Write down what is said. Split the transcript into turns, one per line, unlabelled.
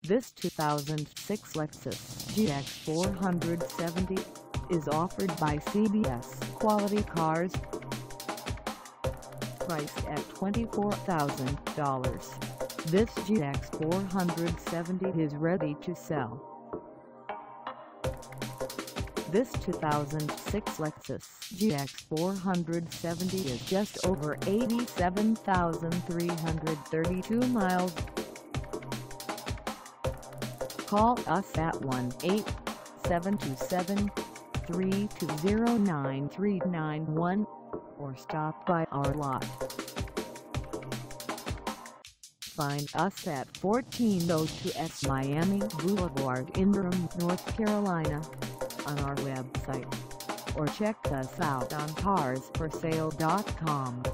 This 2006 Lexus GX 470 is offered by CBS Quality Cars. Priced at $24,000, this GX 470 is ready to sell. This 2006 Lexus GX 470 is just over 87,332 miles. Call us at 1-877-320-9391 or stop by our lot. Find us at 1402 S Miami Boulevard in Durham, North Carolina, on our website, or check us out on carsforsale.com.